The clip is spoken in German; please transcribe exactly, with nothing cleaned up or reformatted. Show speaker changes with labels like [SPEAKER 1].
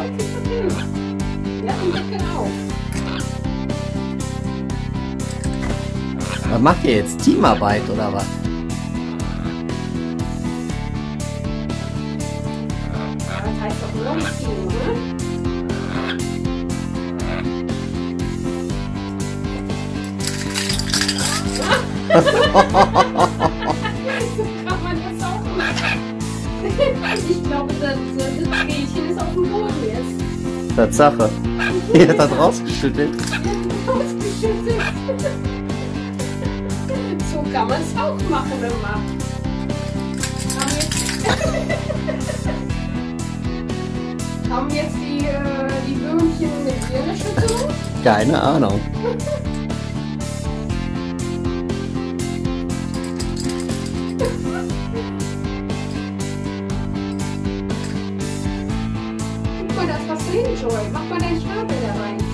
[SPEAKER 1] Ja, und Deckel auf.
[SPEAKER 2] Was macht ihr jetzt? Teamarbeit oder was?
[SPEAKER 1] Ja, das heißt doch nur noch Team, oder? So kann man das auch machen. Ich glaube, das, das Drehchen ist auf dem Boden jetzt.
[SPEAKER 2] Tatsache. Ihr hat das rausgeschüttelt.
[SPEAKER 1] Ausgeschüttet. So kann man es auch machen, wenn man. Haben jetzt, haben jetzt die, äh, die Würmchen eine Gehirnerschütterung?
[SPEAKER 2] Keine Ahnung.
[SPEAKER 1] Guck mal, da ist was drin, Joy. Mach mal deinen Stapel da rein.